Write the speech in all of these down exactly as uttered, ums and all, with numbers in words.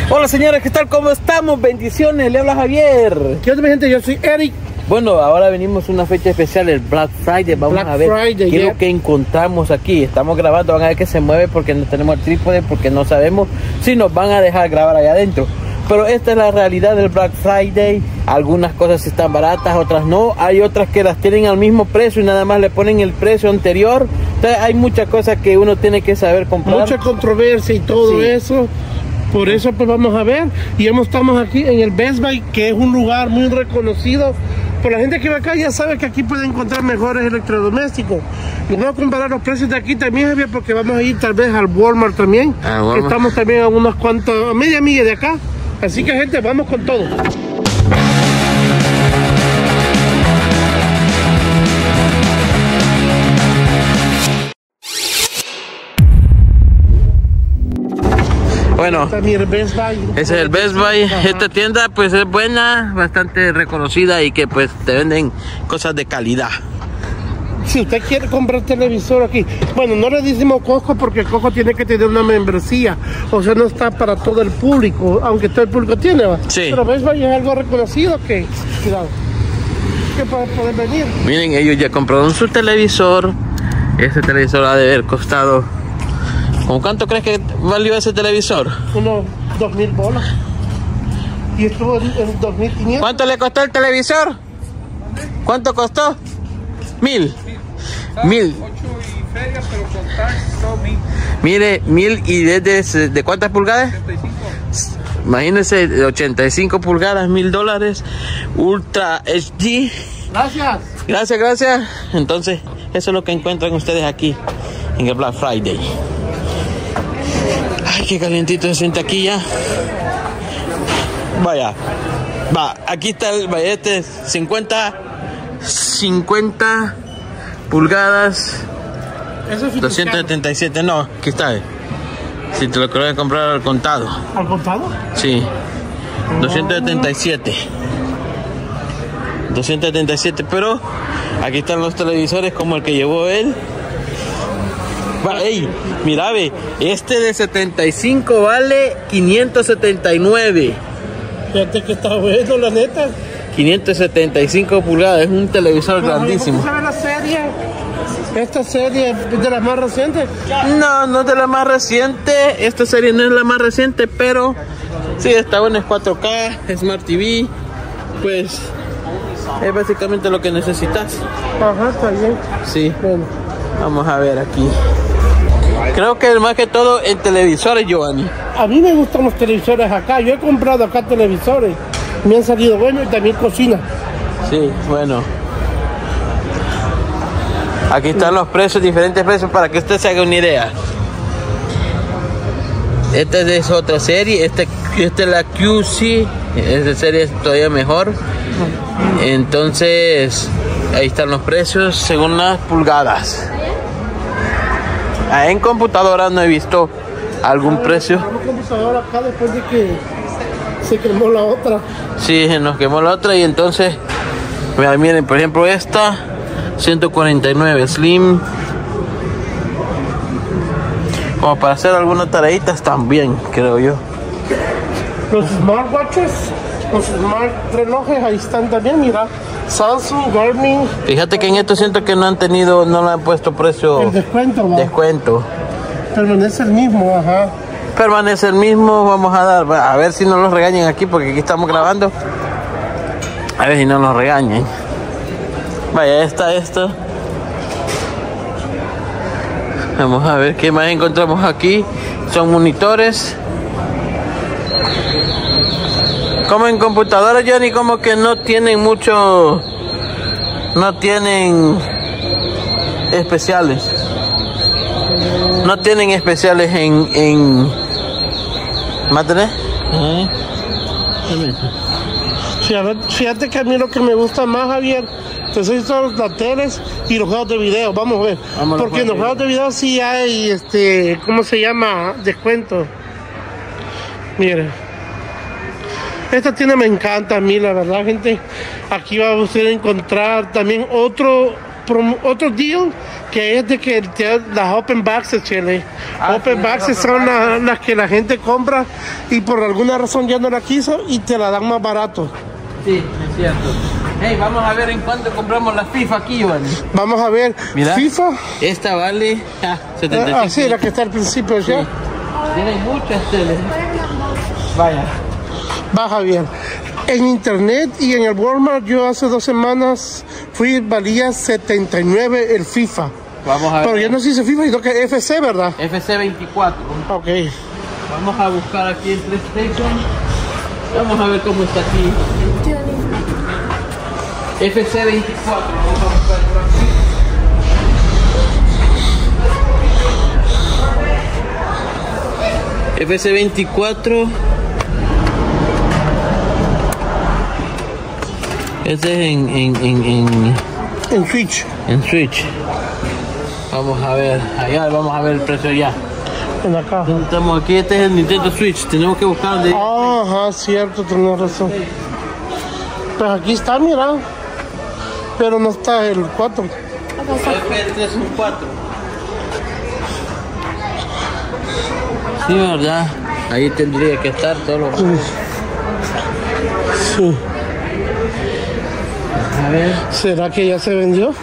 Hola señores, ¿qué tal? ¿Cómo estamos? Bendiciones, le habla Javier. ¿Qué onda mi gente? Yo soy Eric. Bueno, ahora venimos a una fecha especial, el Black Friday. Vamos Black a ver Friday, qué es yeah. lo que encontramos aquí. Estamos grabando, van a ver que se mueve porque no tenemos el trípode, porque no sabemos si nos van a dejar grabar allá adentro. Pero esta es la realidad del Black Friday. Algunas cosas están baratas, otras no. Hay otras que las tienen al mismo precio y nada más le ponen el precio anterior. Entonces hay muchas cosas que uno tiene que saber comprar. Mucha controversia y todo sí. eso. Por eso pues vamos a ver. Y hemos, estamos aquí en el Best Buy, que es un lugar muy reconocido. Por la gente que va acá ya sabe que aquí puede encontrar mejores electrodomésticos. Y vamos a comparar los precios de aquí también, Javier, porque vamos a ir tal vez al Walmart también. Ah, Walmart. Estamos también a unas cuantas, a media milla de acá. Así que gente, vamos con todo. Bueno, ese es el Best Buy. Esta tienda pues es buena, bastante reconocida y que pues te venden cosas de calidad. Si usted quiere comprar televisor aquí, bueno, no le decimos Costco porque Costco tiene que tener una membresía, o sea, no está para todo el público, aunque todo el público tiene, ¿va? Sí. Pero Best Buy es algo reconocido que, cuidado, que puede poder venir. Miren, ellos ya compraron su televisor. Ese televisor ha de haber costado, ¿con cuánto crees que valió ese televisor? Unos dos mil bolas. Y estuvo en, en dos mil quinientos. ¿Cuánto le costó el televisor? ¿Cuánto costó? Mil. Mil. Mire, mil y desde de cuántas pulgadas? ochenta y cinco. Imagínense, de ochenta y cinco pulgadas, mil dólares. Ultra H D. Gracias. Gracias, gracias. Entonces, eso es lo que encuentran ustedes aquí en el Black Friday. Ay, qué calientito se siente aquí ya. Vaya. Va, aquí está el vallete cincuenta pulgadas. Eso es doscientos setenta y siete, no, aquí está. Si te lo quieres comprar al contado. ¿Al contado? Sí. doscientos setenta y siete. doscientos setenta y siete, pero aquí están los televisores como el que llevó él. Va, ey, mira, ve, este de setenta y cinco vale quinientos setenta y nueve. Fíjate que está bueno, la neta. quinientos setenta y cinco pulgadas, es un televisor Pero, grandísimo. ¿cómo se ve la serie? ¿Esta serie es de las más recientes? No, no es de la más reciente. Esta serie no es la más reciente, pero sí, está buena, es cuatro K, Smart T V. Pues es básicamente lo que necesitas. Ajá, está bien. Sí, Bueno. vamos a ver aquí. Creo que más que todo en televisores, Giovanni. A mí me gustan los televisores acá. Yo he comprado acá televisores. Me han salido buenos y también cocina. Sí, bueno. Aquí están los precios, diferentes precios para que usted se haga una idea. Esta es otra serie, esta, esta es la Q C, esta serie es todavía mejor. Entonces, ahí están los precios según las pulgadas. En computadora no he visto algún precio. Tenemos computadora acá después de que se quemó la otra. Sí, nos quemó la otra y entonces, miren, por ejemplo esta, ciento cuarenta y nueve Slim. Como para hacer algunas tareitas también, creo yo. Los smartwatches, los smart relojes, ahí están también, mira. Samsung, Garmin. Fíjate que en esto siento que no han tenido, no le han puesto precio. El descuento, ¿no? Descuento. Permanece el mismo, ajá. Permanece el mismo, vamos a dar, a ver si no nos regañan aquí porque aquí estamos grabando. A ver si no nos regañan. Vaya, esta, esta. Vamos a ver qué más encontramos aquí. Son monitores. Como en computadoras, Johnny, como que no tienen mucho, no tienen especiales. No tienen especiales en, en... ¿Más tenés? Uh-huh. Fíjate, fíjate que a mí lo que me gusta más, Javier, te soy todos los teles y los juegos de video. Vamos a ver. Vamos porque en los juegos de video sí hay, este, ¿cómo se llama? Descuento. Mire. Esta tienda me encanta a mí, la verdad, gente. Aquí va a usted a encontrar también otro, otro deal Que es de que te- las open boxes, Chele. Ah, open sí, boxes open son la- las que la gente compra y por alguna razón ya no la quiso y te la dan más barato. Sí, es cierto. Hey, vamos a ver en cuánto compramos la FIFA aquí, Giovanni. Vamos a ver. Mira. FIFA. Esta vale ah, setenta y cinco. Ah, sí, la que está al principio ya. Sí. Tiene muchas teles. Vaya. Baja bien. En internet y en el Walmart yo hace dos semanas fui, valía setenta y nueve el FIFA. Vamos a ver. Pero ya no se dice FIFA, sino que F C, ¿verdad? F C veinticuatro. Ok. Vamos a buscar aquí el PlayStation. Vamos a ver cómo está aquí. F C veinticuatro. Vamos a buscar por aquí. F C veinticuatro. Este es en, en, en, en, En Switch. en Switch. Vamos a ver, allá vamos a ver el precio ya. En la caja. Estamos aquí, este es el Nintendo Switch. Tenemos que buscar de... Ajá, cierto, tienes razón. Pues aquí está, mira. Pero no está el cuatro. F tres son cuatro. Sí, verdad. Ahí tendría que estar todo lo... Sí. A ver. ¿Será que ya se vendió?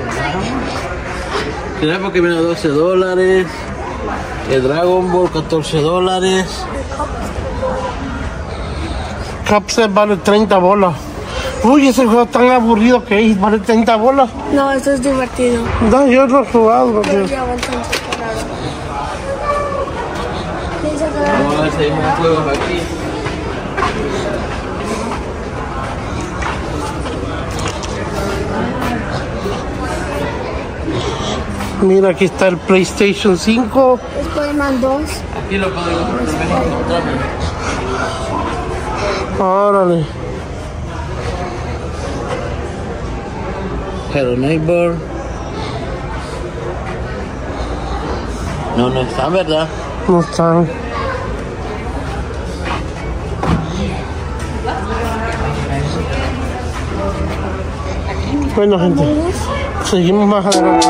¿Será porque viene a doce dólares? El Dragon Ball catorce dólares. Capset vale treinta bolas. Uy, ese juego tan aburrido que es, vale treinta bolas. No, esto es divertido. No, yo lo he jugado. Pero porque- ya va el centro cerrado. Dice que la- Vamos a ver si hay más juegos aquí. Mira, aquí está el PlayStation cinco. Spider-Man dos. Aquí lo podemos encontrar. Órale. Hello Neighbor. No, no está, ¿verdad? No están. Bueno, gente, seguimos más adelante.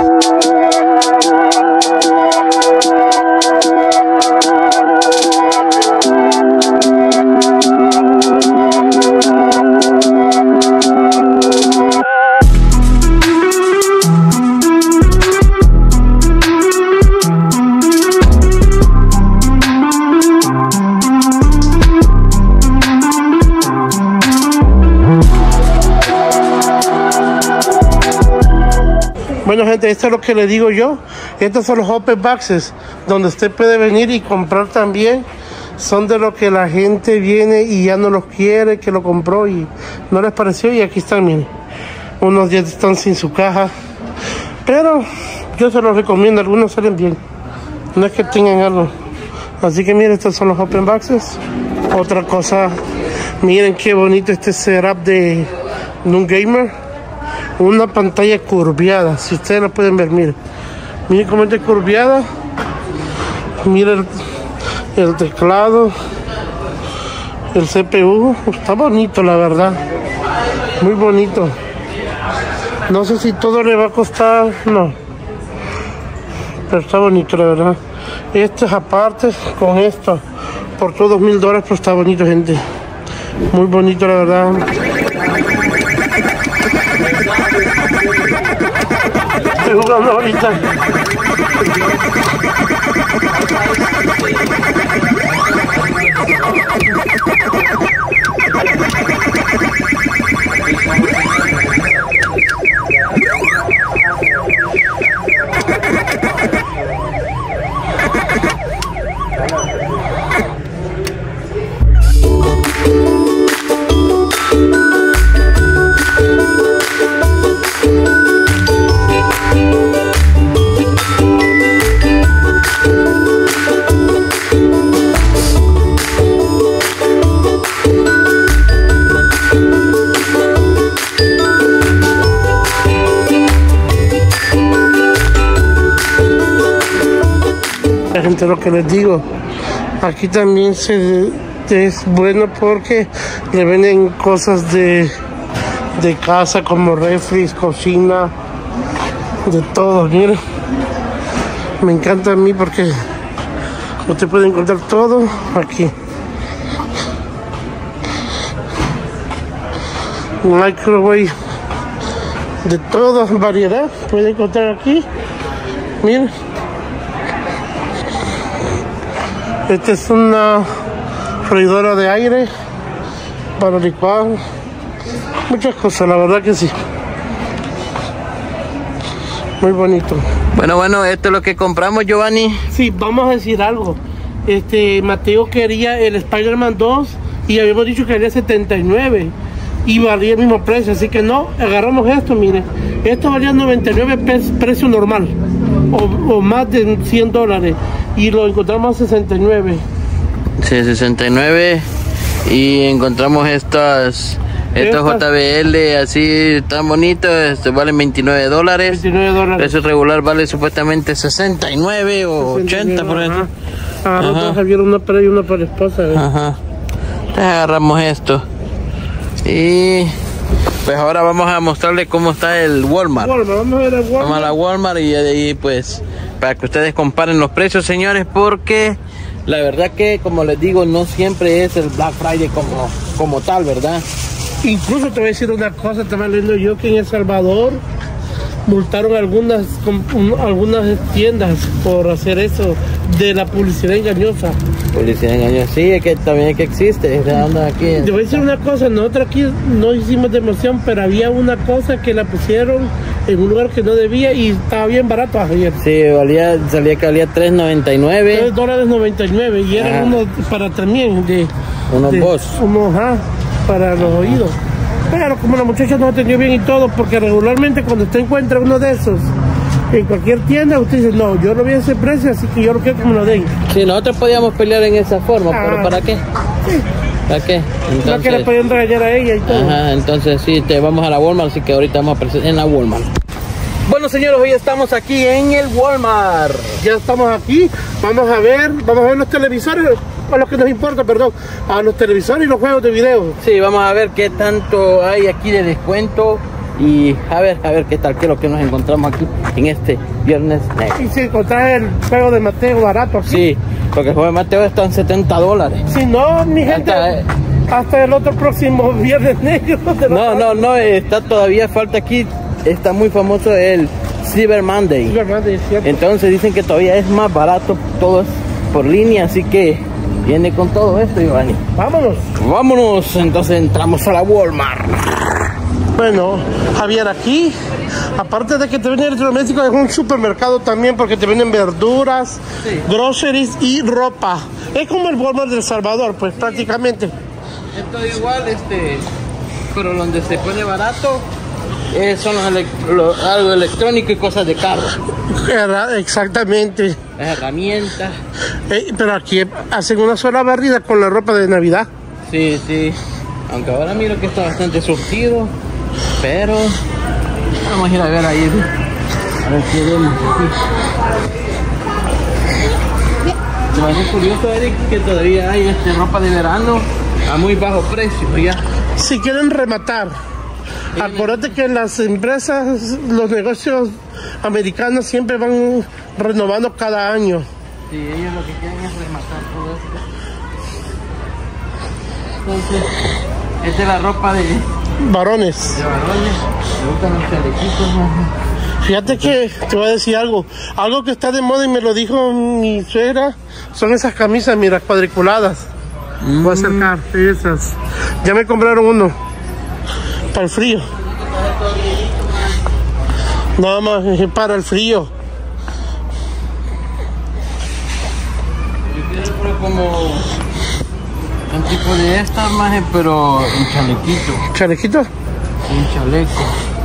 Bueno, gente, esto es lo que le digo yo. Estos son los open boxes donde usted puede venir y comprar también. Son de lo que la gente viene y ya no los quiere, que lo compró y no les pareció. Y aquí están, miren. Unos ya están sin su caja. Pero yo se los recomiendo, algunos salen bien. No es que tengan algo. Así que miren, estos son los open boxes. Otra cosa, miren qué bonito este setup de, de un gamer. Una pantalla curviada, si ustedes la pueden ver, miren. Miren cómo está curviada. Miren el, el teclado. El C P U. Está bonito, la verdad. Muy bonito. No sé si todo le va a costar, no. Pero está bonito, la verdad. Este es aparte con esto. Por todos dos mil dólares, pero está bonito, gente. Muy bonito, la verdad. Estoy jugando ahorita. Gente, lo que les digo, aquí también se es bueno porque le venden cosas de, de casa como refris, cocina, De todo, miren. Me encanta a mí porque usted puede encontrar todo aquí. Microwave de toda variedad puede encontrar aquí. Miren, esta es una freidora de aire para licuar muchas cosas, la verdad que sí, muy bonito. Bueno, bueno, esto es lo que compramos, Giovanni. Sí, vamos a decir algo. Este, Mateo quería el Spider-Man dos y habíamos dicho que valía setenta y nueve y valía el mismo precio, así que no, agarramos esto, miren. Esto valía noventa y nueve pesos, precio normal, o, o más de cien dólares, y lo encontramos a sesenta y nueve. Sí, sesenta y nueve, y encontramos estas... Estos J B L así tan bonitos, este, valen veintinueve dólares. veintinueve dólares. Precio regular vale supuestamente sesenta y nueve o ochenta por ejemplo. Agarramos Javier una para y una para la esposa. ¿eh? Ajá. Entonces agarramos esto. Y pues ahora vamos a mostrarles cómo está el Walmart. Walmart, vamos a ver el Walmart. Vamos a la Walmart y de ahí pues para que ustedes comparen los precios, señores, porque la verdad que como les digo, no siempre es el Black Friday como, como tal, ¿verdad? Incluso te voy a decir una cosa, estaba leyendo yo que en El Salvador multaron algunas algunas tiendas por hacer eso de la publicidad engañosa. Publicidad engañosa, sí, es que también es que existe. Anda aquí. Te voy a decir una cosa, nosotros aquí no hicimos de emoción, pero había una cosa que la pusieron en un lugar que no debía y estaba bien barato ayer. Sí, valía, salía que valía tres noventa y nueve. tres dólares noventa y nueve y eran unos para también de... Unos de, Boss. Unos, ajá, para los oídos. Pero como la muchacha no atendió bien y todo, porque regularmente cuando usted encuentra uno de esos en cualquier tienda, usted dice, no, yo lo vi a ese precio, así que yo lo quiero que me lo den. Sí, nosotros podíamos pelear en esa forma, ah, pero ¿para qué? Sí. ¿Para qué? Entonces, no que le podían regañar a ella y todo. Ajá, entonces sí, te vamos a la Walmart, así que ahorita vamos a aparecer en la Walmart. Bueno, señores, hoy estamos aquí en el Walmart. Ya estamos aquí, vamos a ver, vamos a ver los televisores, a los que nos importa, perdón, a los televisores y los juegos de video. Sí, vamos a ver qué tanto hay aquí de descuento y a ver, a ver qué tal, qué es lo que nos encontramos aquí en este viernes negro. Y si encontrar el juego de Mateo barato aquí. Sí, porque el juego de Mateo está en setenta dólares. Si no, mi gente, hasta, eh, hasta el otro próximo viernes negro. No, no, no, está todavía, falta aquí, está muy famoso el Cyber Monday. Cyber Monday, es cierto. Entonces dicen que todavía es más barato, todo es por línea, así que viene con todo esto, Giovanni. Vámonos. Vámonos, entonces entramos a la Walmart. Bueno, Javier, aquí, aparte de que te venden electrodomésticos, es un supermercado también porque te venden verduras, sí, groceries y ropa. Es como el Walmart de El Salvador, pues prácticamente. Esto es igual, este, pero donde se pone barato eh, son los elect lo, algo electrónico y cosas de carro. Exactamente. Las herramientas. Eh, pero aquí hacen una sola barrida con la ropa de Navidad. Sí, sí. Aunque ahora miro que está bastante surtido. Pero vamos a ir a ver ahí. A ver qué vemos aquí. Me parece curioso, Eric, que todavía hay este, ropa de verano a muy bajo precio, ya. Si quieren rematar, sí, acuérdate que las empresas, los negocios americanos siempre van renovando cada año. Sí, ellos lo que quieren es rematar todo esto. Entonces, esta es la ropa de varones. De varones. Me gustan los chalequitos, ¿no? Fíjate que te voy a decir algo. Algo que está de moda y me lo dijo mi suegra, son esas camisas, mira, cuadriculadas. Mm. Voy a acercar esas. Ya me compraron uno. Para el frío. Nada más para el frío. Yo quiero como un tipo de estas, maje, pero un chalequito. ¿Chalequito? Un chaleco.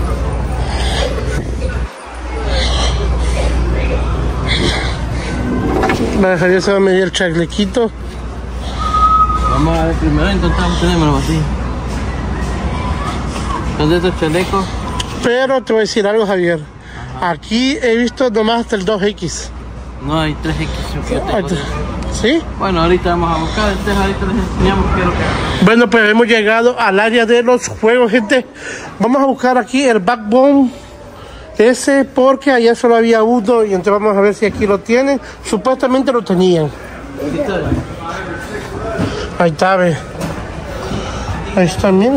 Va a dejar ya se va a medir el chalequito. Vamos a ver primero, encontramos, tenemos así. Son de estos chalecos. Pero te voy a decir algo, Javier. Ajá. Aquí he visto nomás hasta el dos equis. No, hay tres equis. ¿Sí? Bueno, ahorita vamos a buscar, entonces ahorita les enseñamos qué es lo que hay. Bueno, pues hemos llegado al área de los juegos, gente. Vamos a buscar aquí el Backbone Ese porque allá solo había uno y entonces vamos a ver si aquí lo tienen. Supuestamente lo tenían. Ahí está, ve. Ahí está, mira.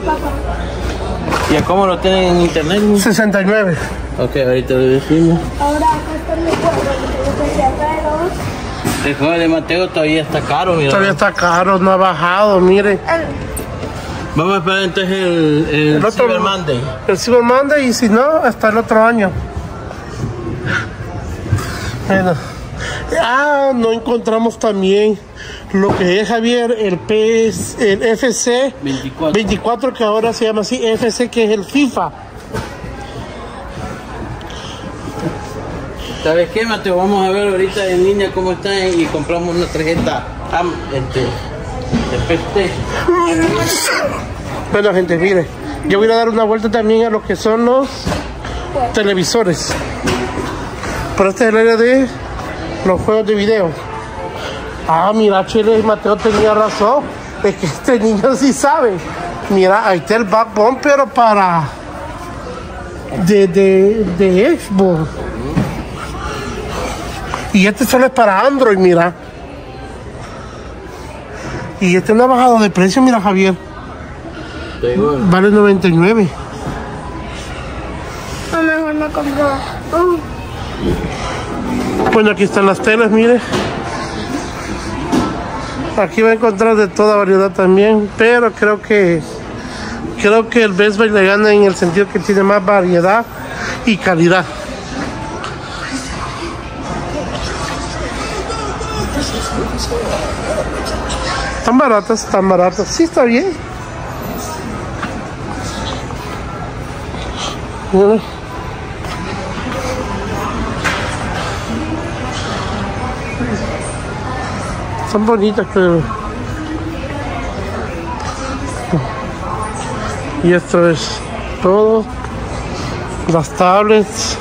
¿Y a cómo lo tienen en internet? sesenta y nueve. Ok, ahorita lo decimos. Ahora acá está mi juego, que tengo que sacarlo. El juego de Mateo todavía está caro, mira. Todavía está caro, no ha bajado, mire. Vamos a esperar entonces el, el, El otro- Cyber Monday. El Cyber Monday y si no, hasta el otro año. Bueno. Ah, no encontramos también lo que es, Javier, el P S, el F C veinticuatro. veinticuatro, que ahora se llama así, F C, que es el FIFA. ¿Sabes qué, Mateo? Vamos a ver ahorita en línea cómo está y compramos una tarjeta AM, este, de P C. Bueno, gente, mire, yo voy a dar una vuelta también a lo que son los televisores. Pero este es el área de los juegos de video. Ah, mira, Chile, Mateo tenía razón. Es que este niño sí sabe. Mira, ahí está el backbone, pero para de, de, de Xbox. Y este solo es para Android, mira. Y este no ha bajado de precio, mira, Javier. Vale noventa y nueve. A lo mejor no compró. Uh, Bueno, aquí están las telas, mire. Aquí va a encontrar de toda variedad también, pero creo que creo que el Best Buy le gana en el sentido que tiene más variedad y calidad. Están baratas, están baratas. Sí, está bien. Mira. Son bonitas, pero... Y esto es todo. Las tablets.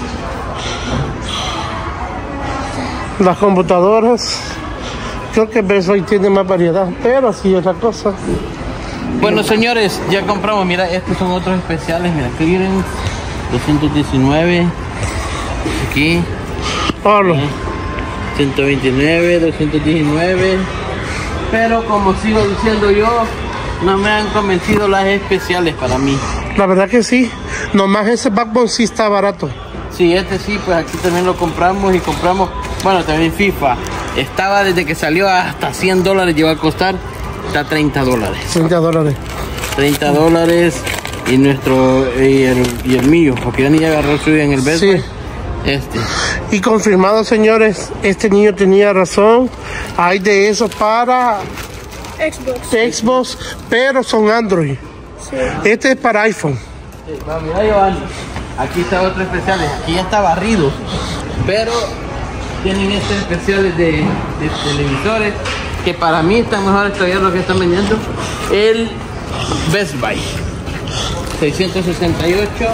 Las computadoras. Creo que Best Buy tiene más variedad, pero así es la cosa. Bueno, señores, ya compramos. Mira, estos son otros especiales. Mira, Clearance doscientos diecinueve. Aquí. Pablo. ciento veintinueve, doscientos diecinueve. Pero como sigo diciendo yo, no me han convencido las especiales para mí. La verdad que sí. Nomás ese backbone sí está barato. Sí, este sí, pues aquí también lo compramos y compramos. Bueno, también FIFA. Estaba desde que salió hasta cien dólares, llegó a costar hasta treinta dólares. treinta dólares. treinta dólares y nuestro y el, y el mío, porque ya ni agarró el suyo en el Best Buy. Sí. Este. Y confirmado, señores, este niño tenía razón. Hay de eso para Xbox. Xbox, pero son Android. Sí. Este es para iPhone. Sí, va, mira, Giovanni, aquí está otro especial, aquí ya está barrido, pero tienen estos especiales de, de televisores que para mí están mejores todavía lo que están vendiendo. El Best Buy seiscientos sesenta y ocho,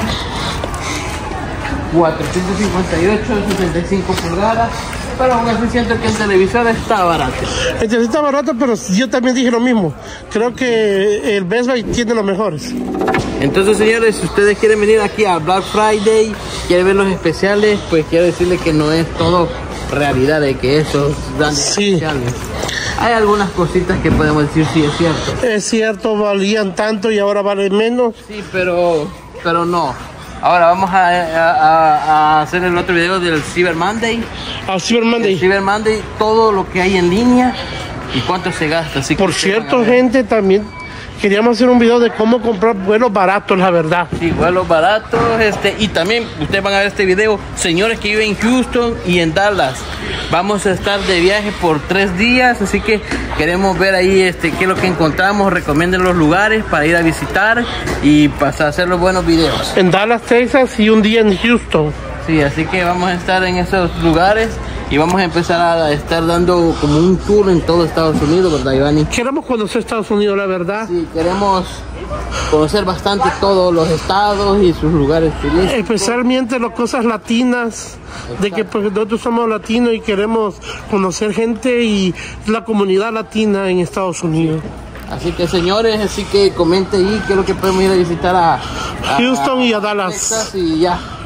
cuatrocientos cincuenta y ocho, sesenta y cinco pulgadas, pero aún así siento que el televisor está barato. Este sí está barato, pero yo también dije lo mismo. Creo que el Best Buy tiene los mejores. Entonces, señores, si ustedes quieren venir aquí a Black Friday, quieren ver los especiales, pues quiero decirles que no es todo realidad de que esos grandes Sí. especiales. Hay algunas cositas que podemos decir sí es cierto. Es cierto, valían tanto y ahora valen menos. Sí, pero, pero no. Ahora vamos a, a- a hacer el otro video del Cyber Monday. Al Cyber Monday. El Cyber Monday, todo lo que hay en línea y cuánto se gasta. Así que Por ustedes cierto, van a ver. gente, también queríamos hacer un video de cómo comprar vuelos baratos, la verdad. Sí, vuelos baratos, este, y también ustedes van a ver este video, señores que viven en Houston y en Dallas. Vamos a estar de viaje por tres días, así que queremos ver ahí este, qué es lo que encontramos, recomienden los lugares para ir a visitar y pasar a hacer los buenos videos. En Dallas, Texas y un día en Houston. Sí, así que vamos a estar en esos lugares y vamos a empezar a estar dando como un tour en todo Estados Unidos, ¿verdad, Giovanni? Queremos conocer Estados Unidos, la verdad. Sí, queremos conocer bastante todos los estados y sus lugares turísticos. Especialmente las cosas latinas, de que pues, nosotros somos latinos y queremos conocer gente y la comunidad latina en Estados Unidos. Así que, señores, así que comente ahí qué es lo que podemos ir a visitar a, a Houston y a Dallas. Texas y ya.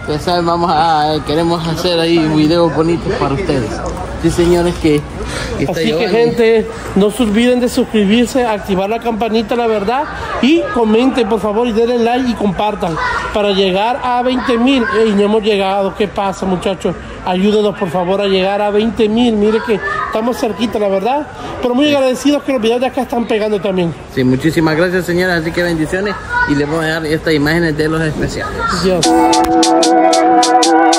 Ya saben, vamos a, queremos hacer ahí videos bonitos para ustedes. Sí, señores, que, que está Así llevando. que, gente, no se olviden de suscribirse, activar la campanita, la verdad, y comenten, por favor, y denle like y compartan para llegar a veinte mil. Y no hemos llegado. ¿Qué pasa, muchachos? Ayúdenos, por favor, a llegar a veinte mil. Mire que estamos cerquita, la verdad. Pero muy agradecidos que los videos de acá están pegando también. Sí, muchísimas gracias, señoras. Así que bendiciones. Y les voy a dejar estas imágenes de los especiales. Dios.